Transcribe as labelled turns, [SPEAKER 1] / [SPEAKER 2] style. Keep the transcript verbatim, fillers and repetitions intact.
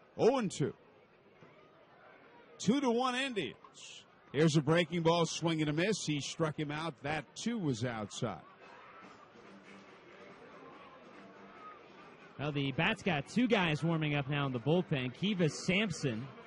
[SPEAKER 1] oh and two. two to one Indians. Here's a breaking ball, swing and a miss. He struck him out. That, too, was outside.
[SPEAKER 2] Well, the Bats got two guys warming up now in the bullpen. Kiva Sampson